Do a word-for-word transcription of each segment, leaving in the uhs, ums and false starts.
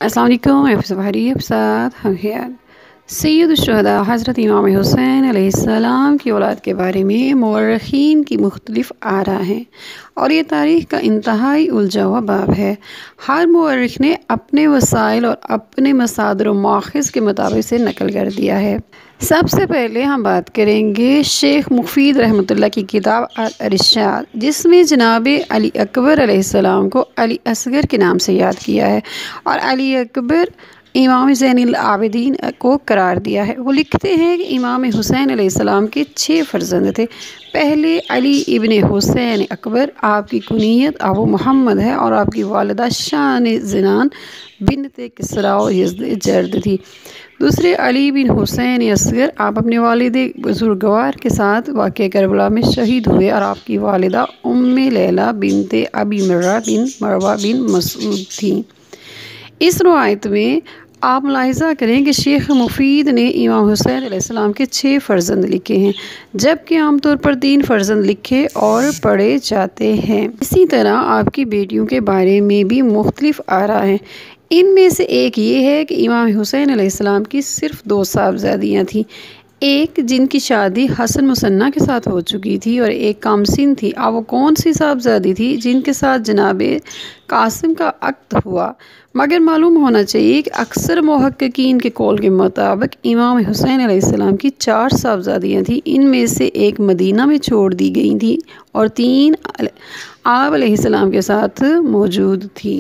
अस्सलाम वालेकुम। एफसफारी के साथ हम हैं सैयदुश्शुहदा हज़रत इमाम हुसैन अलैहिस्सलाम की औलाद के बारे में मौरख़ीन की मुख्तलिफ़ आरा हैं और ये तारीख़ का इंतहाई उलझा हुआ बाब है। हर मौरख़ ने अपने वसाइल और अपने मसादिर व माख़िज़ के मुताबिक से नकल कर दिया है। सबसे पहले हम बात करेंगे शेख मुफीद रहमतुल्लाह की किताब अल-इरशाद, जिसमें जनाब अली अकबर अलैहिस्सलाम को अली असगर के नाम से याद किया है और अली अकबर इमाम ज़ैनुल आबिदीन को करार दिया है। वो लिखते हैं कि इमाम हुसैन अलैहिस्सलाम के छः फर्जंद थे। पहले अली इब्ने हुसैन अकबर, आपकी कुनियत अबू मोहम्मद है और आपकी वालिदा शान ज़िनान बिन्ते किसरा और यज़द जर्द थी। दूसरे अली बिन हुसैन असगर, आप अपने वालिद बुजुर्गवार के साथ वाक़या करबला में शहीद हुए और आपकी वालिदा उम्मे लैला बिन्ते अबी मर्रा बिन मरवा बिन मसूद थी। इस रवायत में आप मुलाहिज़ा करें कि शेख मुफीद ने इमाम हुसैन अलैहिस्सलाम के छः फ़र्जंद लिखे हैं, जबकि आमतौर पर तीन फ़र्जंद लिखे और पढ़े जाते हैं। इसी तरह आपकी बेटियों के बारे में भी मुख्तलिफ आरा हैं। इनमें से एक ये है कि इमाम हुसैन अलैहिस्सलाम की सिर्फ़ दो साहबज़ादियाँ थीं, एक जिनकी शादी हसन मुसन्ना के साथ हो चुकी थी और एक कामसिन थी। अब वो कौन सी साहबज़ादी थी जिनके साथ जनाब कासिम का अक्द हुआ? मगर मालूम होना चाहिए कि अक्सर मुहक्किकीन के कौल के मुताबिक इमाम हुसैन अलैहिस्सलाम की चार साहबज़ादियाँ थीं। इनमें से एक मदीना में छोड़ दी गई थी और तीन आप अलैहिस्सलाम के साथ मौजूद थी।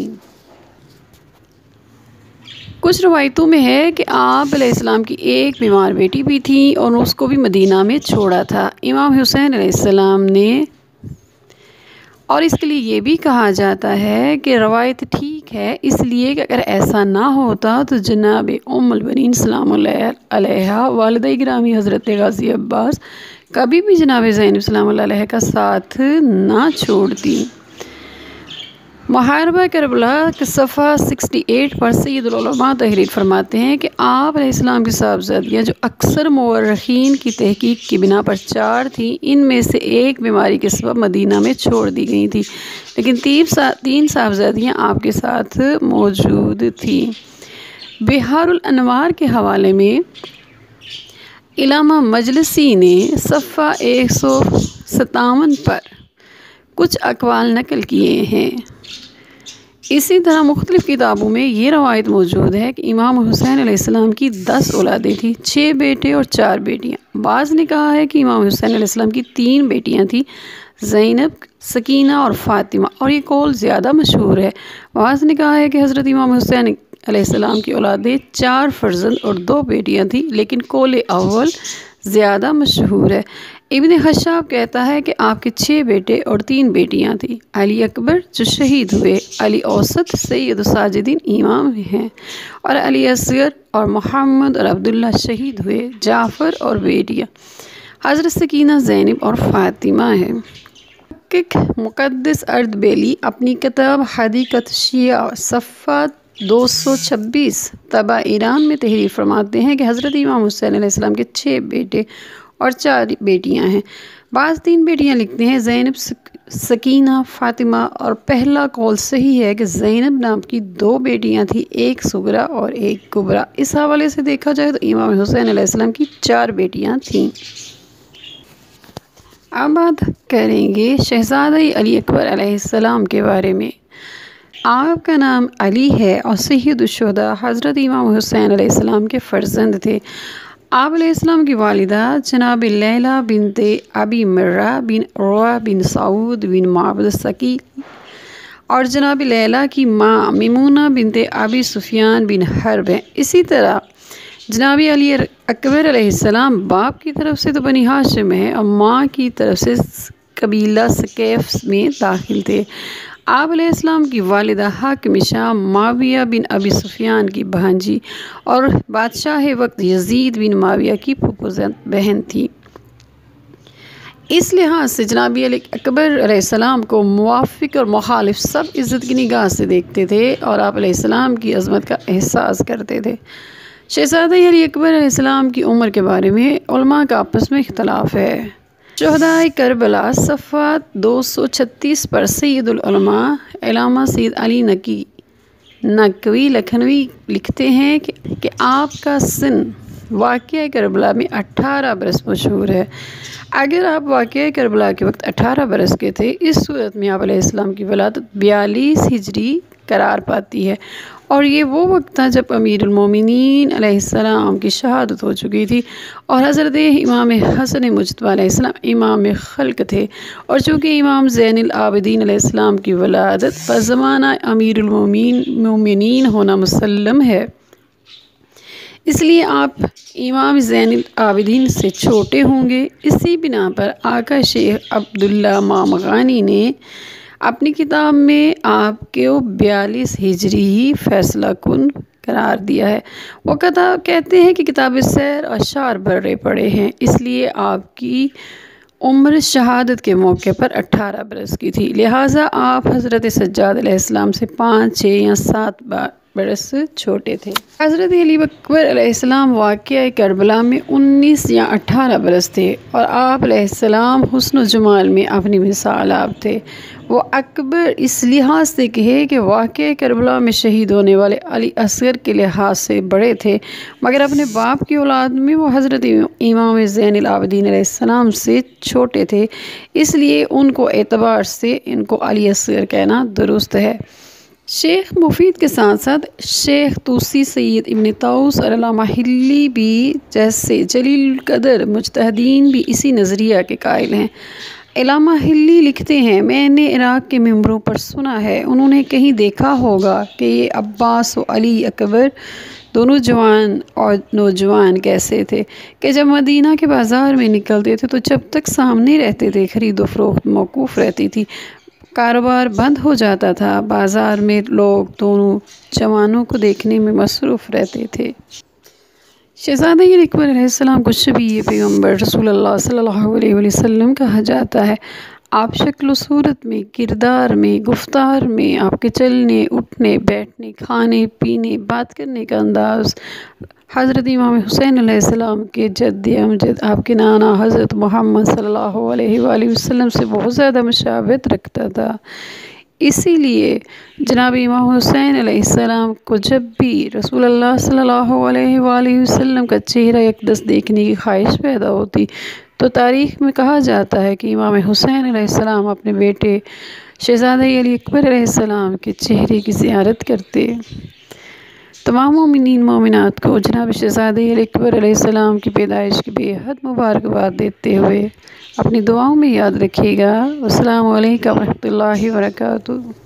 कुछ रवायतों में है कि आप अलैहिस्सलाम की एक बीमार बेटी भी थी और उसको भी मदीना में छोड़ा था इमाम हुसैन अलैहिस्सलाम ने। और इसके लिए ये भी कहा जाता है कि रवायत ठीक है, इसलिए कि अगर ऐसा ना होता तो जनाब उम्मुल बनीन सलामुल्लाह अलैहा वालिदा गिरामी हज़रत गाज़ी अब्बास कभी भी जनाब ज़ैनब सलामुल्लाह अलैहा का साथ ना छोड़ती। मुहारबा करबला के सफ़ा अड़सठ पर सैयदुल उलमा तहरीर फरमाते हैं कि आप अलैहिस्सलाम की साहबज़ादियाँ जो अक्सर मौरख़ीन की तहकीक की बिना पर चार थीं, इनमें से एक बीमारी के सबब मदीना में छोड़ दी गई थी, लेकिन तीन सा, तीन साहबज़ादियाँ आपके साथ मौजूद थीं। बिहारुल अनवार के हवाले में इलामा मजलिसी ने सफ़ा एक सौ सत्तावन पर कुछ अक़वाल नकल किए हैं। इसी तरह मुख्तलिफ़ किताबों में ये रवायत मौजूद है कि इमाम हुसैन अलैहिस्सलाम की दस औलादें थीं, छः बेटे और चार बेटियाँ। बाज़ ने कहा है कि इमाम हुसैन अलैहिस्सलाम की तीन बेटियाँ थीं, ज़ैनब, सकीना और फ़ातिमा, और ये कौल ज़्यादा मशहूर है। बाज़ ने कहा है कि हज़रत इमाम हुसैन अलैहिस्सलाम की औलादें चार फर्जंद और दो बेटियाँ थीं, लेकिन कौल अव्वल ज़्यादा मशहूर है। इब्ने खशाब कहता है कि आपके छः बेटे और तीन बेटियां थीं। अली अकबर जो शहीद हुए, अली औसत सैयद साजिदीन इमाम हैं और अली असगर और मोहम्मद और अब्दुल्ला शहीद हुए, जाफ़र और बेटियां हज़रत सकीना, ज़ैनब और फ़ातिमा हैं। मुक़द्दस अर्दबेली अपनी किताब हदीक़त शिया सफ़ा दो सौ छब्बीस तबा ईरान में तहरीर फरमाते हैं कि हज़रत इमाम हुसैन अलैहिस्सलाम के छः बेटे और चार बेटियां हैं। बाज़ तीन बेटियां लिखते हैं, ज़ैनब, सकीना, फ़ातिमा, और पहला कौल सही है कि ज़ैनब नाम की दो बेटियां थीं, एक सुगरा और एक कुबरा। इस हवाले से देखा जाए तो इमाम हुसैन अलैहिस्सलाम की चार बेटियां थीं। अब बात करेंगे शहज़ादा अली अकबर अलैहिस्सलाम के बारे में। आपका नाम अली है और सैयदुश्शुहदा हज़रत इमाम हुसैन अलैहिस्सलाम के फ़र्जंद थे। आप अलैहिस्सलाम की वालिदा जनाब लैला बिनते अबी मर्रा बिन उरवा बिन सऊद बिन माबद सकी और जनाब लैला की माँ मिमूना बिनते अबी सुफियान बिन हर्ब हैं। इसी तरह जनाब अली अकबर अलैहिस्सलाम बाप की तरफ से तो बनी हाशिम है और माँ की तरफ से कबीला सक़ैफ़ में दाखिल थे। आप अलैहिस्सलाम की वालिदा हाकिमिशा माविया बिन अबी सुफियान की भांजी और बादशाह वक्त यजीद बिन माविया की फूफूज़द बहन थी। इस लिहाज से जनाब अली अकबर अलैहिस्सलाम को मुवाफ़िक़ और मुखालिफ सब इज़्ज़त की निगाह से देखते थे और आप अलैहिस्सलाम की अज़मत का एहसास करते थे। शहज़ादा अली अकबर अलैहिस्सलाम की उम्र के बारे में उलमा का आपस में इख्तलाफ है। शुहदाए करबला सफ़ा दो सौ छत्तीस पर सैयदुल उलमा इलामा सैयद अली नकी नकवी लखनवी लिखते हैं कि, कि आपका सिन वाक़या करबला में अट्ठारह बरस मशहूर है। अगर आप वाक़या करबला के वक्त अठारह बरस के थे, इस सूरत में आप अलैहिस्सलाम की वलादत बयालीस हिजरी करार पाती है, और ये वो वक्त था जब अमीरुल मोमिनीन अलैहिस्सलाम की शहादत हो चुकी थी और हज़रत इमाम हसन मुज्तबा अलैहिस्सलाम इमाम खल्क थे। और चूँकि इमाम ज़ैनुल आबिदीन अलैहिस्सलाम की वलादत फ़ज़माना अमीरुल मोमिनीन होना मुसल्लम है, इसलिए आप इमाम ज़ैनुल आबिदीन से छोटे होंगे। इसी बिना पर आका शेख अब्दुल्ला मामगानी ने अपनी किताब में आपको बयालीस हिजरी ही फ़ैसला कुन करार दिया है। वो किताब कहते हैं कि किताब सैर अशार बर्रे पड़े हैं, इसलिए आपकी उम्र शहादत के मौके पर अट्ठारह बरस की थी। लिहाजा आप हज़रत सज्जाद अलैहिस्सलाम से पाँच छः या सात बार बरस छोटे थे। हज़रत अली अकबर अलैहिस्सलाम वाक़या करबला में उन्नीस या अठारह बरस थे और आप अलैहिस्सलाम हुस्न जमाल में अपनी मिसाल आप थे। वो अकबर इस लिहाज से कहे कि वाक़या करबला में शहीद होने वाले अली असगर के लिहाज से बड़े थे, मगर अपने बाप की औलाद में वो हज़रत इमाम ज़ैनुल आबिदीन अलैहिस्सलाम से छोटे थे, इसलिए उनको एतबार से इनको अली असगर कहना दुरुस्त है। शेख मुफीद के साथ साथ शेख तूसी सैयद इब्न ताऊस और अल्लामा हिल्ली भी जैसे जलील कदर मुज्तहिदीन भी इसी नज़रिया के कायल हैं। अल्लामा हिल्ली लिखते हैं, मैंने इराक़ के मेंबरों पर सुना है, उन्होंने कहीं देखा होगा कि ये अब्बास और अली अकबर दोनों जवान और नौजवान कैसे थे कि जब मदीना के बाज़ार में निकलते थे तो जब तक सामने रहते थे खरीद व फरोख्त मौकूफ़ रहती थी, कारोबार बंद हो जाता था। बाज़ार में लोग दोनों जवानों को देखने में मसरूफ़ रहते थे। शहज़ादा अकबर अलैहिस्सलाम को शबीह पैगम्बर रसूलुल्लाह सल्लल्लाहु अलैहि वसल्लम कहा जाता है। आप शक्ल सूरत में, किरदार में, गुफ्तार में, आपके चलने उठने बैठने, खाने पीने, बात करने का अंदाज़ हज़रत इमाम हुसैन अलैहिस्सलाम के जद्द अमजद आपके नाना हज़रत मोहम्मद सल्लल्लाहु अलैहि वसल्लम से बहुत ज़्यादा मुशाबहत रखता था। इसीलिए जनाब इमाम हुसैन अलैहिस्सलाम को जब भी रसूलुल्लाह सल्लल्लाहु अलैहि वसल्लम का चेहरा यकदस देखने की ख्वाहिश पैदा होती तो तारीख़ में कहा जाता है कि इमाम हुसैन अलैहिस्सलाम अपने बेटे शहज़ादा अली अकबर अलैहिस्सलाम के चेहरे की ज़ियारत करते। तमाम मोमिनीन मोमिनात को जनाब शहज़ादा अली अकबर अलैहिस्सलाम की पैदाइश की बेहद मुबारकबाद देते हुए अपनी दुआओं में याद रखिएगा। अस्सलामु अलैकुम व रहमतुल्लाहि व बरकातुहू।